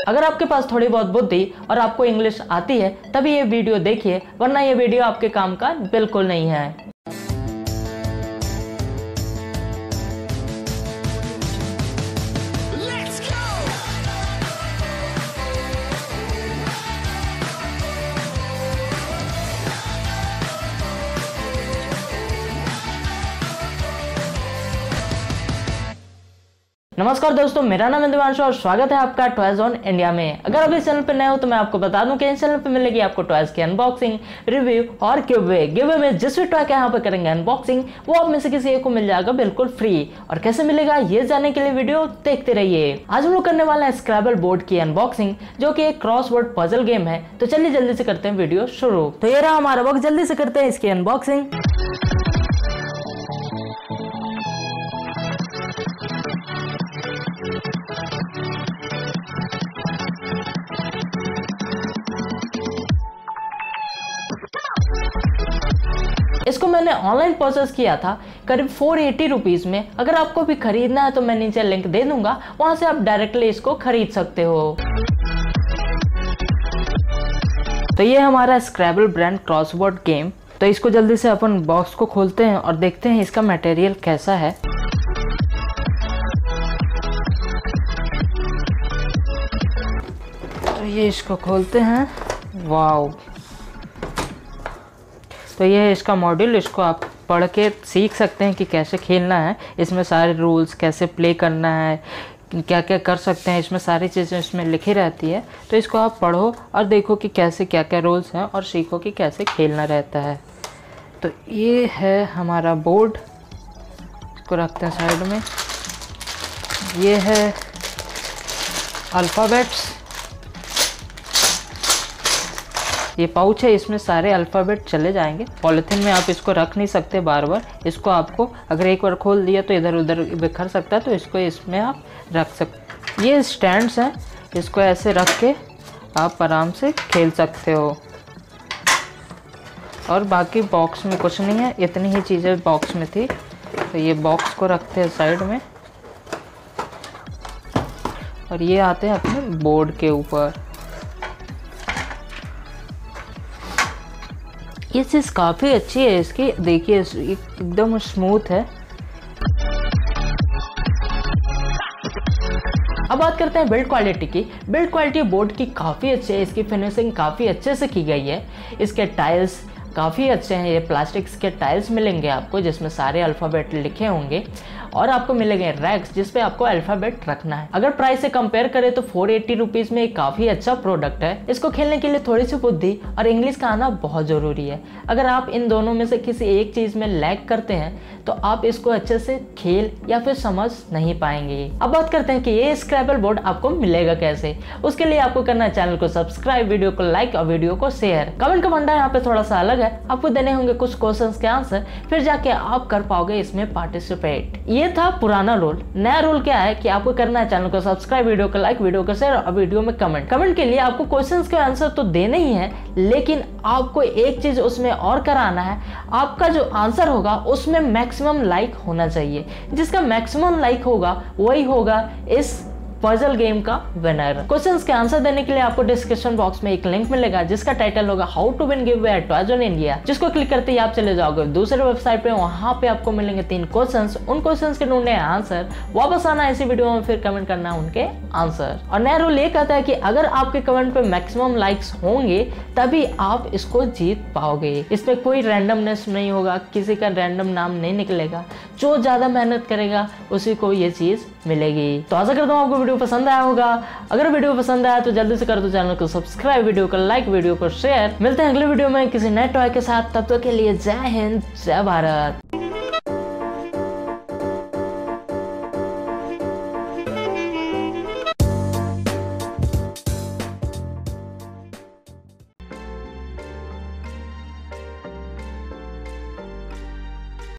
अगर आपके पास थोड़ी बहुत बुद्धि और आपको इंग्लिश आती है तभी ये वीडियो देखिए, वरना ये वीडियो आपके काम का बिल्कुल नहीं है। नमस्कार दोस्तों, मेरा नाम है दिवांशु और स्वागत है आपका टॉयज ऑन इंडिया में। अगर आप इस चैनल पर नए हो तो मैं आपको बता दूं कि इस चैनल पर मिलेगी आपको टॉयज की अनबॉक्सिंग, रिव्यू और गिवअवे में जिस भी टॉय का यहाँ पर करेंगे अनबॉक्सिंग वो आप में से किसी एक को मिल जाएगा बिल्कुल फ्री। और कैसे मिलेगा ये जानने के लिए वीडियो देखते रहिए। आज हम लोग करने वाले हैं स्क्रैबल बोर्ड की अनबॉक्सिंग, जो कि एक क्रॉसवर्ड पजल गेम है। तो चलिए जल्दी से करते हैं वीडियो शुरू। तो ये रहा हमारा बॉक्स, जल्दी से करते हैं इसकी अनबॉक्सिंग। इसको मैंने ऑनलाइन परचेस किया था करीब 480 रुपीज़ में। अगर आपको भी खरीदना है तो मैं नीचे लिंक दे दूंगा, वहां से आप डायरेक्टली इसको खरीद सकते हो। तो ये हमारा स्क्रैबल ब्रांड क्रॉसवर्ड गेम। तो इसको जल्दी से अपन बॉक्स को खोलते हैं और देखते हैं इसका मटेरियल कैसा है। तो ये इसको खोलते हैं। वाओ, तो ये है इसका मॉड्यूल। इसको आप पढ़ के सीख सकते हैं कि कैसे खेलना है, इसमें सारे रूल्स, कैसे प्ले करना है, क्या क्या कर सकते हैं, इसमें सारी चीज़ें इसमें लिखी रहती है। तो इसको आप पढ़ो और देखो कि कैसे क्या क्या रूल्स हैं और सीखो कि कैसे खेलना रहता है। तो ये है हमारा बोर्ड, इसको रखते हैं साइड में। ये है अल्फ़ाबेट्स, ये पाउच है, इसमें सारे अल्फ़ाबेट चले जाएंगे। पॉलीथीन में आप इसको रख नहीं सकते बार बार, इसको आपको अगर एक बार खोल दिया तो इधर उधर बिखर सकता है, तो इसको इसमें आप रख सकते। ये स्टैंड्स हैं, इसको ऐसे रख के आप आराम से खेल सकते हो। और बाकी बॉक्स में कुछ नहीं है, इतनी ही चीज़ें बॉक्स में थी। तो ये बॉक्स को रखते हैं साइड में और ये आते हैं अपने बोर्ड के ऊपर। ये चीज़ काफ़ी अच्छी है इसकी, देखिए एकदम स्मूथ है। अब बात करते हैं बिल्ड क्वालिटी की। बिल्ड क्वालिटी बोर्ड की काफ़ी अच्छी है, इसकी फिनिशिंग काफ़ी अच्छे से की गई है। इसके टाइल्स काफ़ी अच्छे हैं, ये प्लास्टिक्स के टाइल्स मिलेंगे आपको जिसमें सारे अल्फ़ाबेट लिखे होंगे। और आपको मिलेंगे रैक्स जिस पे आपको अल्फ़ाबेट रखना है। अगर प्राइस से कंपेयर करें तो 480 रुपीज़ में काफ़ी अच्छा प्रोडक्ट है। इसको खेलने के लिए थोड़ी सी बुद्धि और इंग्लिश का आना बहुत ज़रूरी है। अगर आप इन दोनों में से किसी एक चीज़ में लैग करते हैं तो आप इसको अच्छे से खेल या फिर समझ नहीं पाएंगे। अब बात करते हैं कि ये स्क्रैबल बोर्ड आपको मिलेगा कैसे। उसके लिए आपको करना है चैनल को सब्सक्राइब, वीडियो को लाइक और वीडियो को शेयर। कमेंट का फंडा यहाँ पे थोड़ा सा अलग है, आपको देने होंगे कुछ क्वेश्चंस के आंसर, फिर जाके आप कर पाओगे इसमें पार्टिसिपेट। ये था पुराना रूल। नया रूल क्या है कि आपको करना है चैनल को सब्सक्राइब, वीडियो को लाइक, वीडियो को शेयर और वीडियो में कमेंट के लिए आपको क्वेश्चंस के आंसर तो देने ही है, लेकिन आपको एक चीज उसमें और कराना है। आपका जो आंसर होगा उसमें मैक्सिमम लाइक होना चाहिए। जिसका मैक्सिमम लाइक होगा वही होगा इस पजल गेम का विनर। क्वेश्चंस के आंसर देने के लिए आपको डिस्क्रिप्शन बॉक्स में एक लिंक मिलेगा जिसका टाइटल होगा how to win giveaway at toys on India, जिसको क्लिक करते ही आप चले जाओगे दूसरे वेबसाइट पे। वहां पे आपको मिलेंगे 3 क्वेश्चंस, उन क्वेश्चंस के ढूंढने आंसर, वापस आना इसी वीडियो में, फिर कमेंट करना उनके आंसर। और नया रूल ये कहता है कि अगर आपके कमेंट पे मैक्सिमम लाइक्स होंगे तभी आप इसको जीत पाओगे। इसमें कोई रैंडमनेस नहीं होगा, किसी का रैंडम नाम नहीं निकलेगा। जो ज्यादा मेहनत करेगा उसी को ये चीज मिलेगी। तो आशा करता हूँ आपको वीडियो पसंद आया होगा। अगर वीडियो पसंद आया तो जल्दी से कर दो चैनल को सब्सक्राइब, वीडियो को लाइक, वीडियो को शेयर। मिलते हैं अगले वीडियो में किसी नए टॉय के साथ, तब तक के लिए जय हिंद, जय भारत।